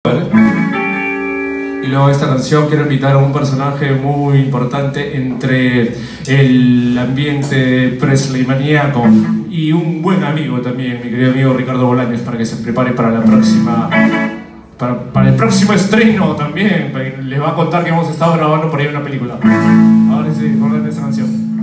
Y luego esta canción quiero invitar a un personaje muy importante entre el ambiente Presley maníaco y un buen amigo también, mi querido amigo Ricardo Bolaños, para que se prepare para la próxima, para el próximo estreno también. Les va a contar que hemos estado grabando por ahí una película. Ahora sí, con esta canción.